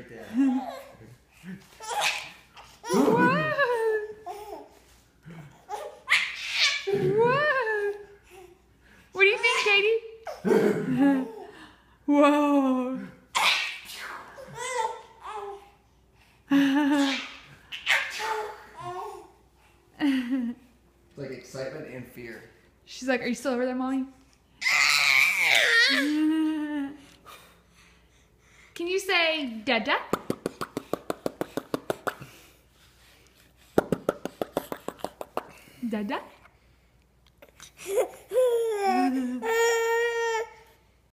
there. Whoa. Whoa. What do you think, Catie? Whoa. It's like excitement and fear. She's like, are you still over there, Mommy? Can you say Dada? Dada?